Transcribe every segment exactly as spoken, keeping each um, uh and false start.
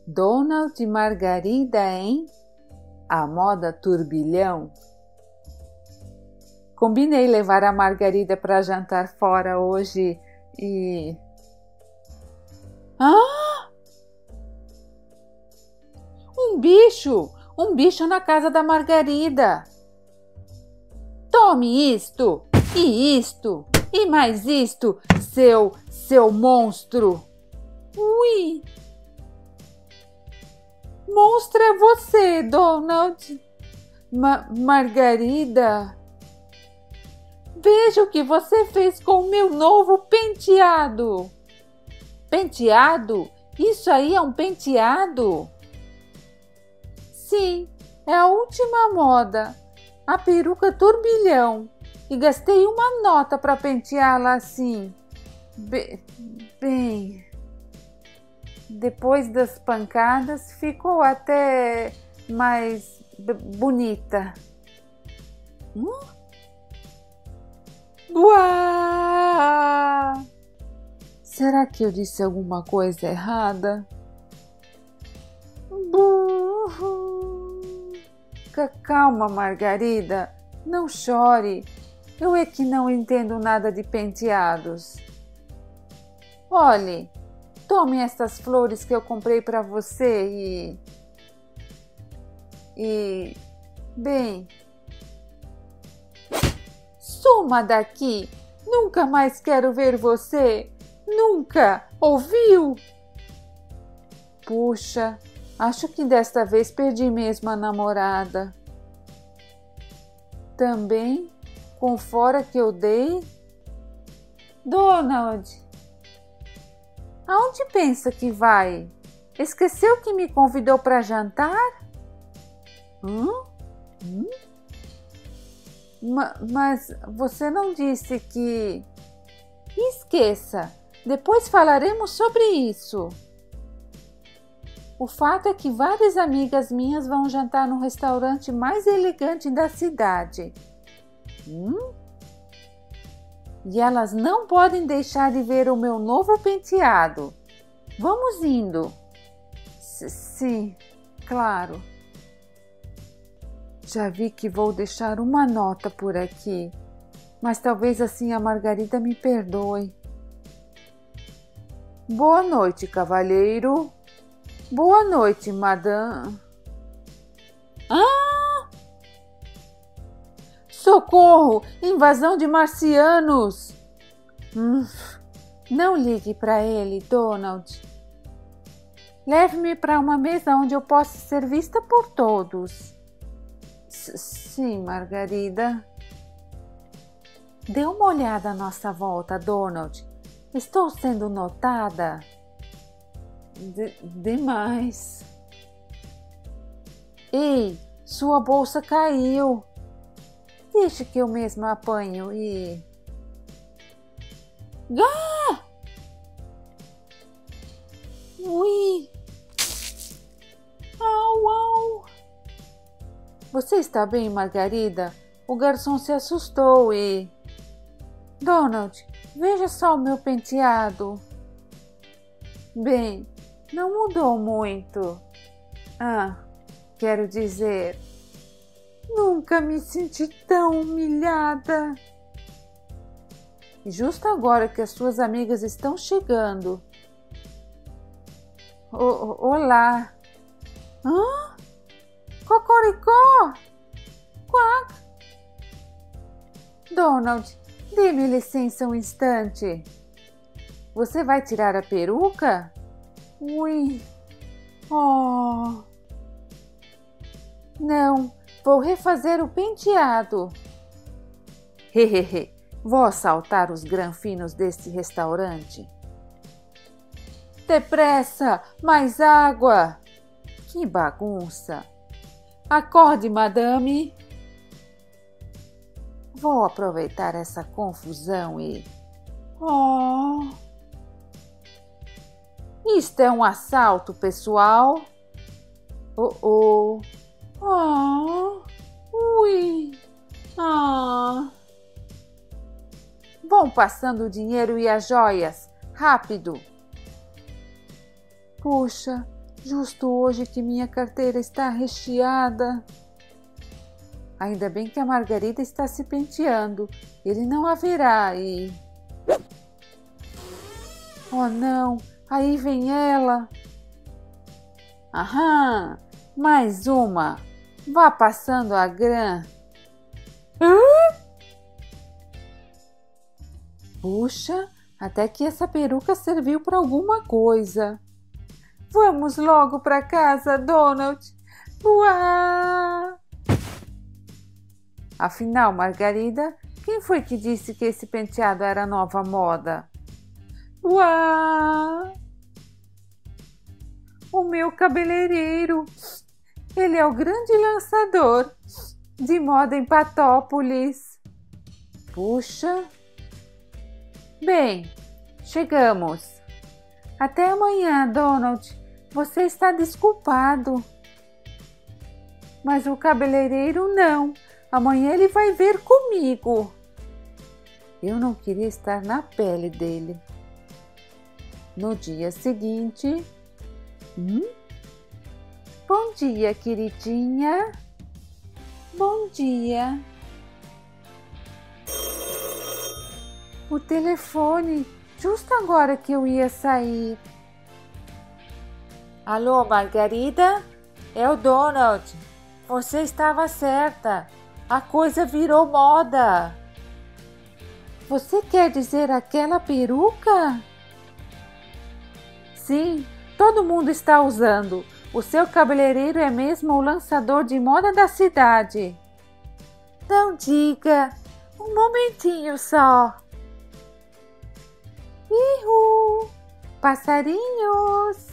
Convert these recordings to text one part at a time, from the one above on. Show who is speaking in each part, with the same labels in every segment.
Speaker 1: Donald e Margarida, hein? A moda turbilhão. Combinei levar a Margarida para jantar fora hoje e... Ah! Um bicho! Um bicho na casa da Margarida! Tome isto! E isto! E mais isto, seu, seu monstro! Ui! Monstro é você, Donald! Ma Margarida! Veja o que você fez com o meu novo penteado! Penteado? Isso aí é um penteado? Sim, é a última moda, a peruca turbilhão, e gastei uma nota para penteá-la assim. Be bem, depois das pancadas ficou até mais bonita. Hum? Uau! Será que eu disse alguma coisa errada? Burro! Calma, Margarida, não chore. Eu é que não entendo nada de penteados. Olhe, tome estas flores que eu comprei para você e... E... Bem... Suma daqui! Nunca mais quero ver você! Nunca! Ouviu? Puxa, acho que desta vez perdi mesmo a namorada. Também, com fora que eu dei? Donald! Aonde pensa que vai? Esqueceu que me convidou para jantar? Hum? Hum? Ma mas você não disse que... Esqueça! Depois falaremos sobre isso. O fato é que várias amigas minhas vão jantar no restaurante mais elegante da cidade. Hum? E elas não podem deixar de ver o meu novo penteado. Vamos indo. S sim, claro. Já vi que vou deixar uma nota por aqui, mas talvez assim a Margarida me perdoe. Boa noite, cavalheiro. Boa noite, madame. Ah! Socorro! Invasão de marcianos! Hum, não ligue para ele, Donald. Leve-me para uma mesa onde eu possa ser vista por todos. Sim, Margarida. Dê uma olhada à nossa volta, Donald. Estou sendo notada? De demais. Ei, sua bolsa caiu. Deixe que eu mesma apanho e... Ah! Ui! Au, au! Você está bem, Margarida? O garçom se assustou e... Donald, veja só o meu penteado. Bem, não mudou muito. Ah, quero dizer... Nunca me senti tão humilhada. E justo agora que as suas amigas estão chegando. O, olá. Hã? Cocoricó? Quack? Donald, dê-me licença um instante. Você vai tirar a peruca? Ui. Oh. Não, vou refazer o penteado. Hehehe, vou assaltar os granfinos deste restaurante. Depressa, mais água. Que bagunça. Acorde, madame. Vou aproveitar essa confusão e... Oh! Isto é um assalto, pessoal. Oh, oh. Oh. Ui. Ah. Vão passando o dinheiro e as joias. Rápido. Puxa, Justo hoje que minha carteira está recheada. Ainda bem que a Margarida está se penteando. Ele não a verá e... Oh não, aí vem ela. Aham, mais uma. Vá passando a grã. Hã? Puxa, até que essa peruca serviu para alguma coisa. Vamos logo para casa, Donald. Uá! Afinal, Margarida, quem foi que disse que esse penteado era nova moda? Uá! O meu cabeleireiro. Ele é o grande lançador de moda em Patópolis. Puxa! Bem, chegamos. Até amanhã, Donald. Você está desculpado. Mas o cabeleireiro não. Amanhã ele vai ver comigo. Eu não queria estar na pele dele. No dia seguinte... Hum? Bom dia, queridinha. Bom dia. O telefone, justo agora que eu ia sair. Alô, Margarida? É o Donald. Você estava certa. A coisa virou moda. Você quer dizer aquela peruca? Sim, todo mundo está usando. O seu cabeleireiro é mesmo o lançador de moda da cidade. Não diga. Um momentinho só. Ihu! Passarinhos!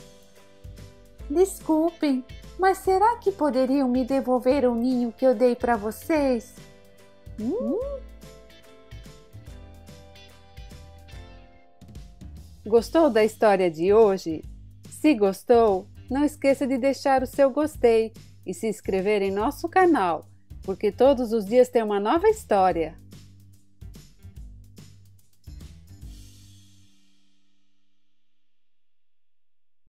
Speaker 1: Desculpem, mas será que poderiam me devolver o ninho que eu dei para vocês? Hum? Gostou da história de hoje? Se gostou, não esqueça de deixar o seu gostei e se inscrever em nosso canal, porque todos os dias tem uma nova história.